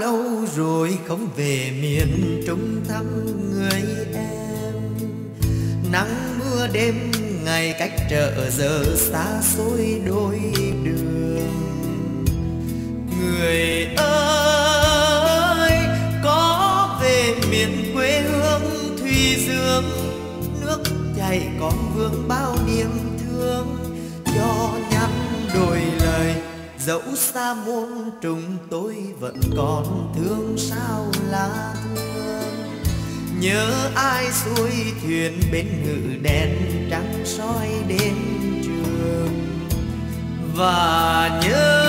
lâu rồi không về miền Trung thăm người em. Nắng mưa đêm ngày cách trở giờ xa xôi đôi đường. Người ơi có về miền quê hương Thùy Dương, nước chảy còn vương bao niềm thương. Cho nhắn đôi lời dẫu xa muôn trùng tôi vẫn còn thương sao là thương. Nhớ ai xuôi thuyền bên ngự đèn trắng soi đến trường. Và nhớ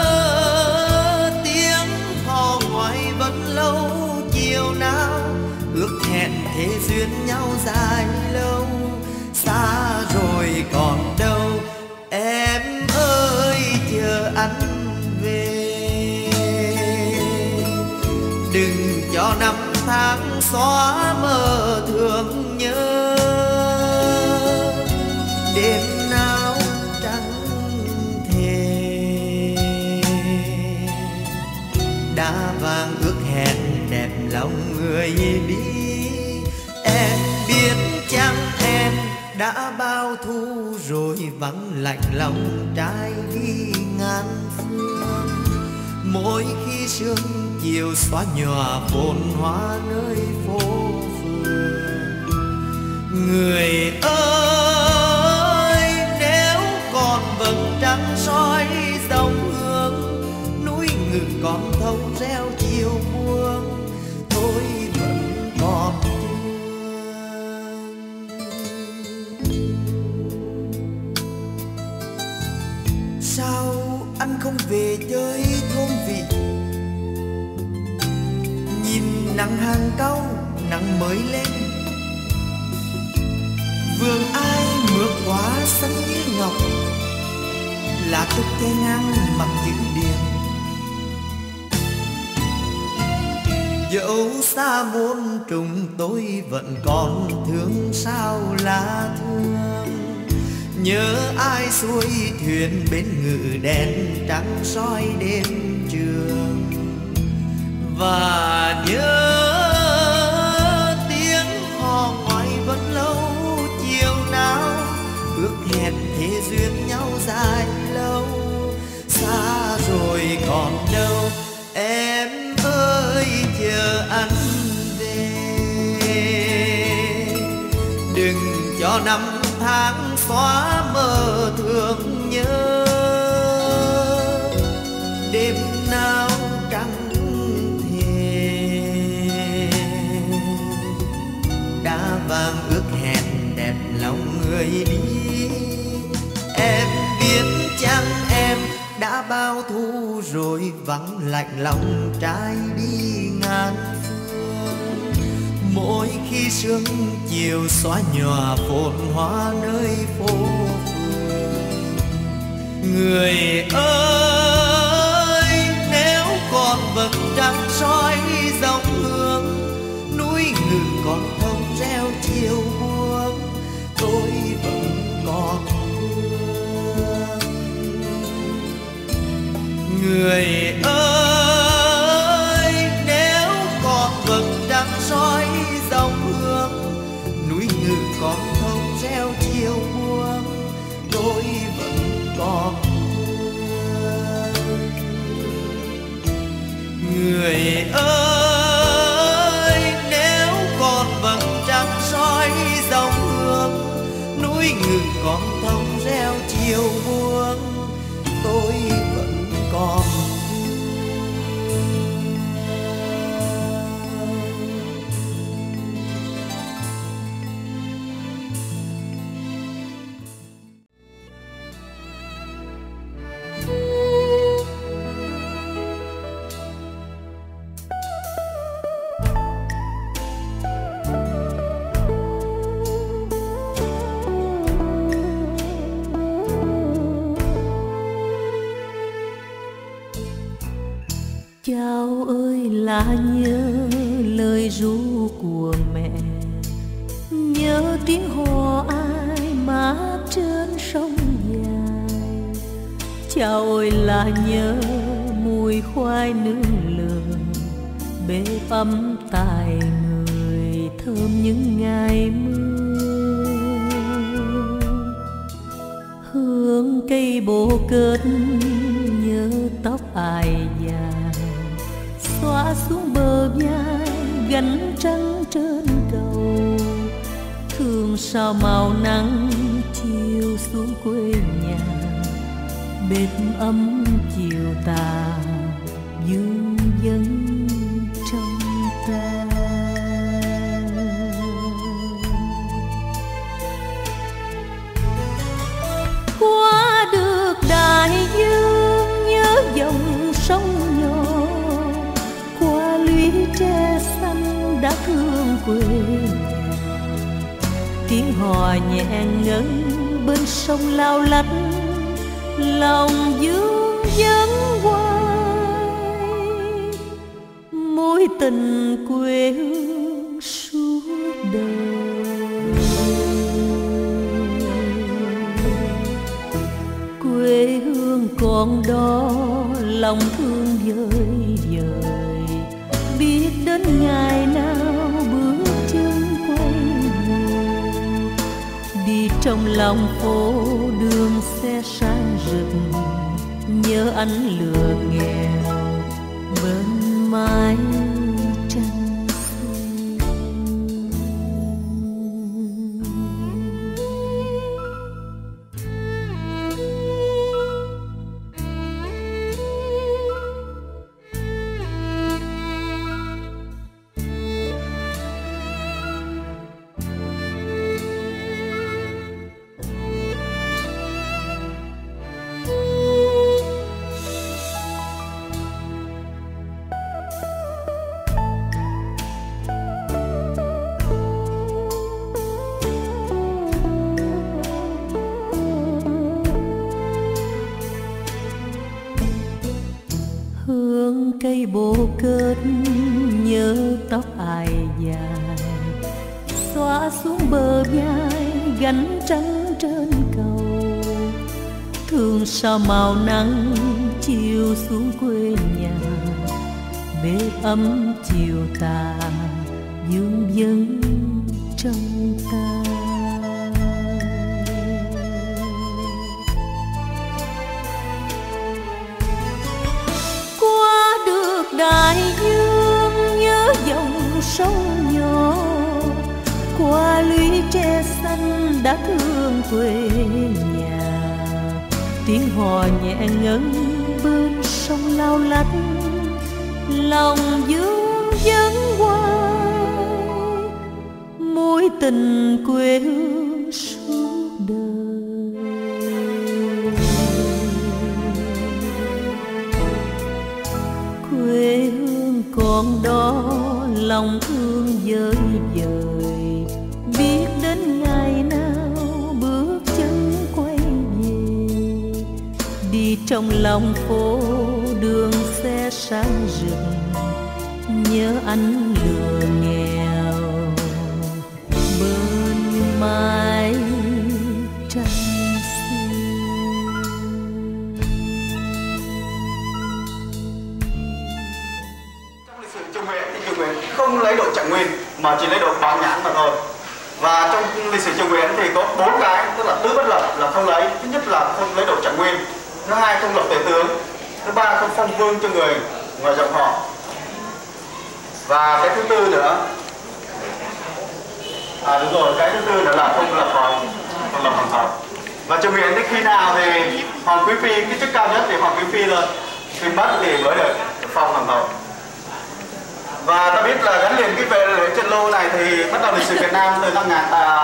tiếng hò ngoại vẫn lâu chiều nào, ước hẹn thế duyên nhau dài lâu. Xa rồi còn đâu em ơi chờ anh về. Đừng cho năm tháng xóa mơ thương nhớ. Đêm nào trắng thề đã vàng ước hẹn đẹp lòng người đi. Em biết chăng em đã bao thu rồi vắng lạnh lòng trai đi ngàn phương. Mỗi khi sương chiều xóa nhòa phồn hoa nơi phố phường. Người ơi nếu còn vầng trăng soi dòng hương, núi ngự còn thông reo chiều buông, tôi vẫn còn sao anh không về chơi thôn vị. Nhìn nắng hàng cau nắng mới lên, vườn ai mưa quá xanh như ngọc, lá trúc che ngang mặt chữ điền. Dẫu xa muôn trùng tôi vẫn còn thương sao là thương. Nhớ ai xuôi thuyền bên ngự đèn trắng soi đêm trường. Và nhớ tiếng hò ngoại vẫn lâu chiều nào, ước hẹn thế duyên nhau dài lâu. Xa rồi còn đâu em ơi chờ anh về. Đừng cho năm tháng xóa mơ thương nhớ. Đêm nào trăng thề đã vàng ước hẹn đẹp lòng người đi. Em biết chăng em đã bao thu rồi vắng lạnh lòng trai đi ngàn phương. Mỗi khi sương chiều xóa nhòa phồn hoa nơi phố phường. Người ơi nếu còn vầng trăng soi dòng hương, núi ngự còn thông reo chiều buông, tôi vẫn còn thương. Người ơi nếu còn vầng trăng soi dòng hương, núi ngự còn thông reo chiều buông, tôi vẫn còn thương. Người ơi nếu còn vầng trăng soi dòng hương, núi ngự còn thông reo chiều buông, tôi vẫn còn. Cháu ơi là nhớ lời ru của mẹ, nhớ tiếng hò ai mát trên sông dài. Cháu ơi là nhớ mùi khoai nướng lửa, bếp ấm tại người thơm những ngày mưa. Hương cây bồ kết nhớ tóc ai dài, xõa xuống bờ vai gánh trắng trên cầu. Thương sao màu nắng chiều xuống quê nhà, bếp ấm chiều tà vương vấn trong ta. Qua được đại dương nhớ dòng sông nhỏ, qua lũy tre xanh đã thương quê nhà. Tiếng hò nhẹ ngân bên sông lao lách, lòng dương vấn hoài mối tình quê hương suốt đời. Quê hương còn đó lòng thương vơi vời, biết đến ngày nào bước chân quay về. Đi trong lòng phố đường xe sáng rực, nhớ ánh lửa nghèo bên mái tranh xưa. Hương cây bồ kết nhớ tóc ai dài, xõa xuống bờ vai gánh trắng trên cầu. Thương sao màu nắng chiều xuống quê nhà, bếp ấm chiều tà vương vấn trong ta. Đại dương nhớ dòng sông nhỏ, qua lũy tre xanh đã thương quê nhà. Tiếng hò nhẹ ngân bên sông lao lách, lòng dương vấn hoài mối tình quê hương suốt đời. Quê hương còn đó lòng thương vơi vời, biết đến ngày nào bước chân quay về. Đi trong lòng phố đường xe sáng rực, nhớ ánh lửa nghèo bên mái tranh. Không lấy độ trạng nguyên mà chỉ lấy độ bảo nhãn mà thôi. Và trong lịch sử triều Nguyễn thì có 4 cái, tức là tứ bất lập là không lấy. Thứ nhất là không lấy độ trạng nguyên, thứ hai không lập tể tướng, thứ ba không phong vương cho người ngoài dòng họ, và cái thứ tư nữa đúng rồi, cái thứ tư nữa là không lập hoàng hậu. Và triều Nguyễn thì khi nào thì hoàng quý phi, cái chức cao nhất thì hoàng quý phi rồi, khi mất thì mới được phong hoàng hậu. Và ta biết là gắn liền cái về lễ Trần Lô này thì bắt đầu lịch sử Việt Nam từ năm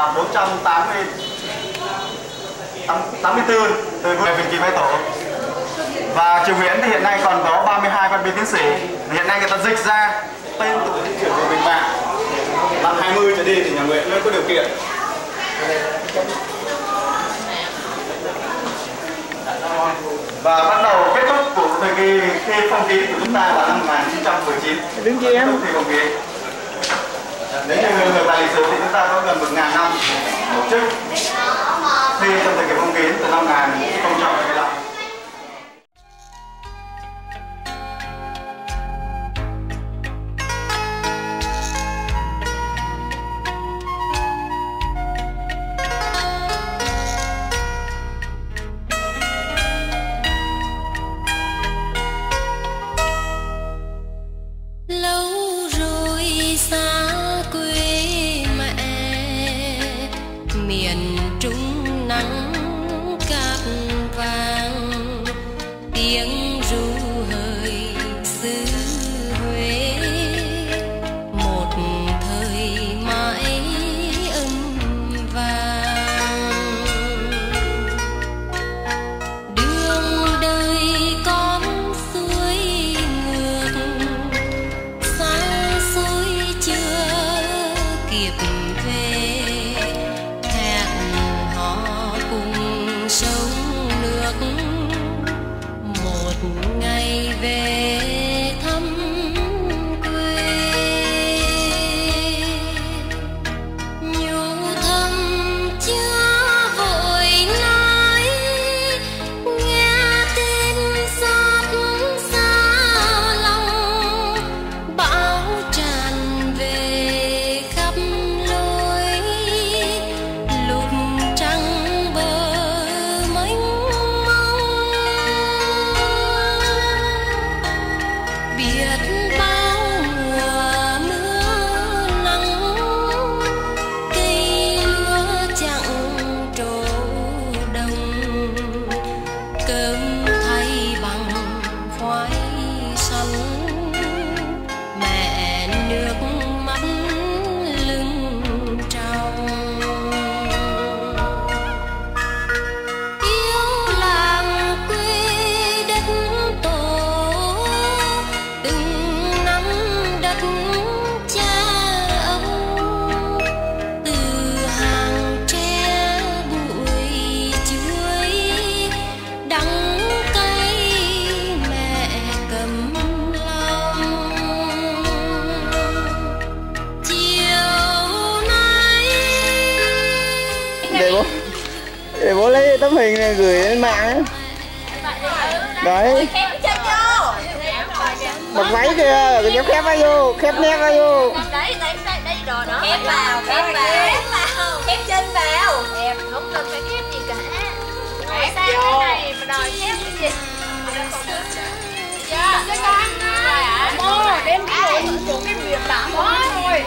1484 từ về Vinh Kỳ Bái Tổ. Và triều Nguyễn thì hiện nay còn có 32 văn biên tiến sĩ. Hiện nay người ta dịch ra tên của di chuyển của Bình Mạng. Năm 20 trở đi thì nhà Nguyễn mới có điều kiện. Và bắt đầu kết thúc của thời kỳ khi phong kiến của chúng ta là năm 1919. Đứng kia em. Thì phong kiến. Nếu như người bài lịch sử thì chúng ta có gần 1000 năm một chức. Khi trong thời kỳ phong kiến từ năm 1915. miền Trung nắng cát vàng, tiếng ru hời xứ Huế, một thời mãi âm vàng. Đường đời con suối ngược, xa xôi chưa kịp về, hẹn hò cùng sông nước, một ngày về thăm quê. Nhu thầm chưa vội nói, nghe tin xót xa lòng, bão tràn về khắp lối, lụt trăng bờ mênh mông. Biết bao mùa mưa nắng, cây lúa chẳng trổ đồng, cơm thay bằng khoai sắn, mẹ nước mắt lưng tròng. Yêu làng quê đất tổ, từng năm đất cha ông, từ hàng tre bụi chuối, đắng cay mẹ cầm lòng. Chiều nay Để bố lấy tấm hình này gửi lên mạng ấy. Đấy, mặc váy kìa, cái kéo khép vào vô, khép nét vào vô. Đấy đồ đó. Khép vào, khép chân vào. Em không cần phải khép gì cả. Ngồi sang cái này mà đòi khép cái gì? Dạ, cái con. Mô, đem cái đồ xuống cái miệng đã quá rồi.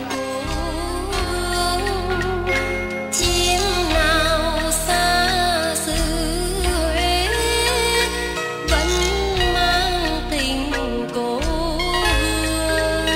chim nào xa xứ Huế vẫn mang tình cố hương.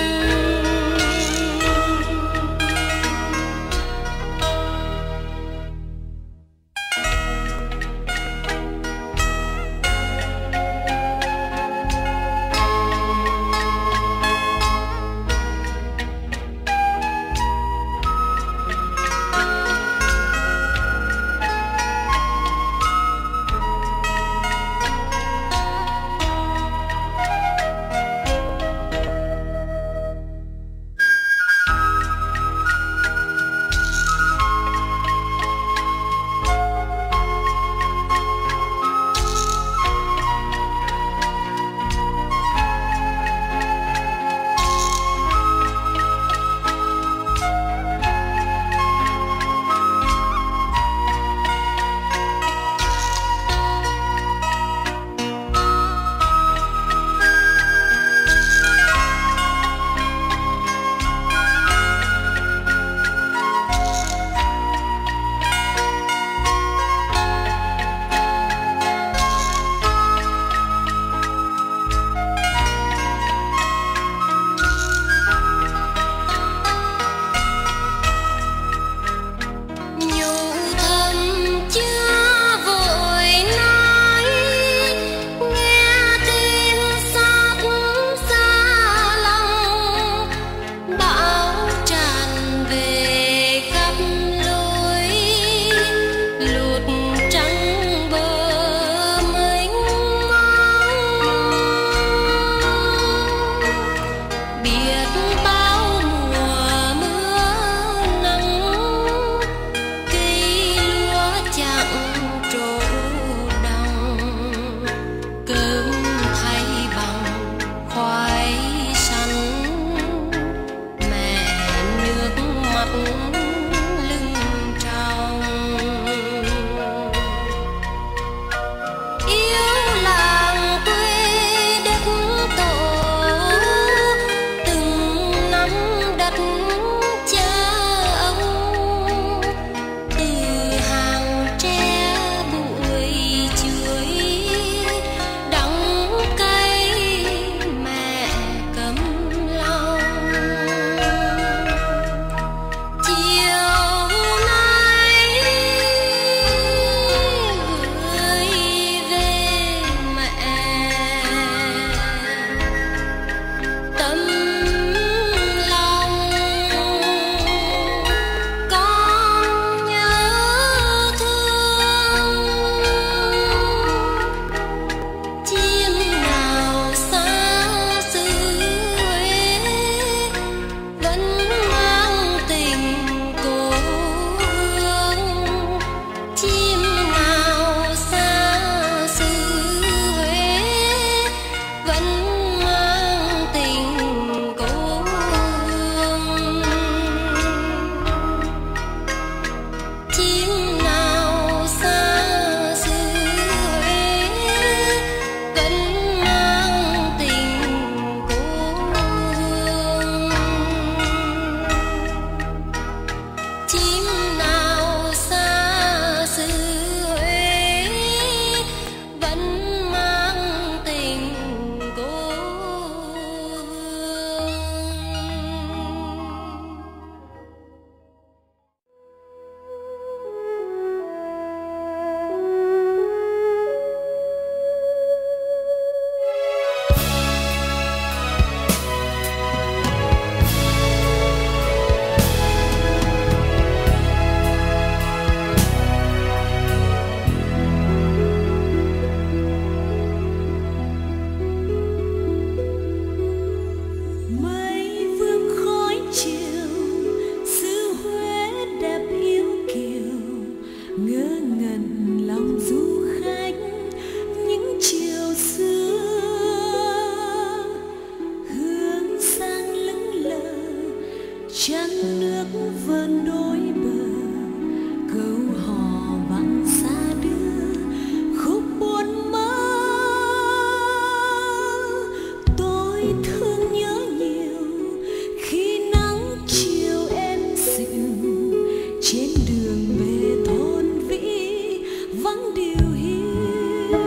trên đường về thôn vĩ vắng điều hiu,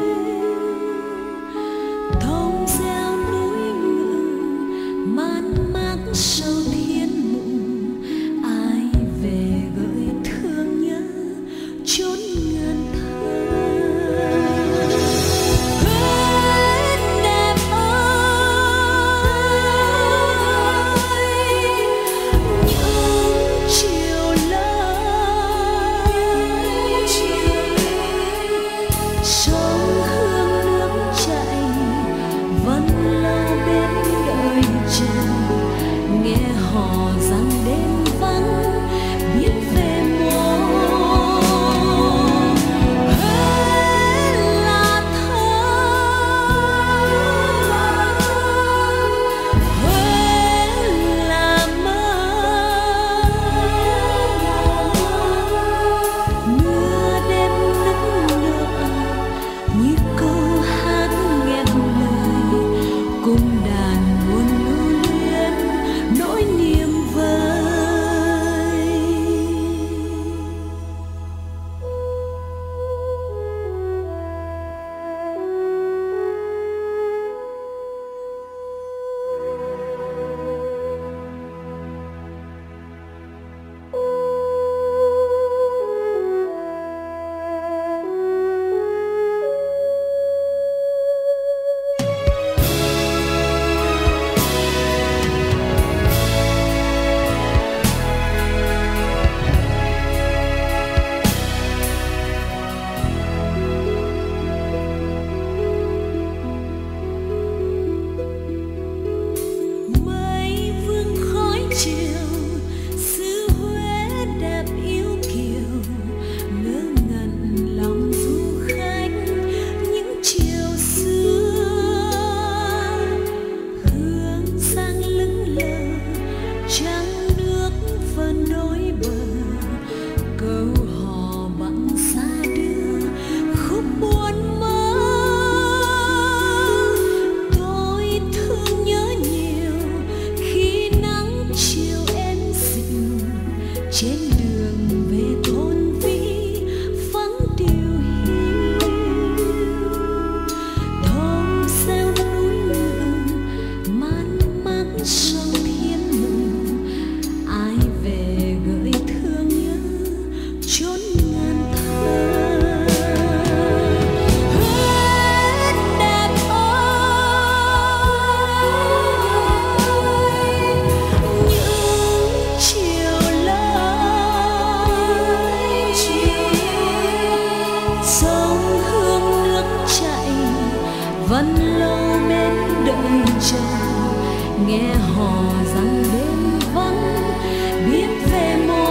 thông reo núi ngự man mác sâu thiên mộng. Ai về gợi thương nhớ chốn ngàn thơ. Vẫn lâu bên đợi chờ, nghe hò rằng đêm vắng biết về một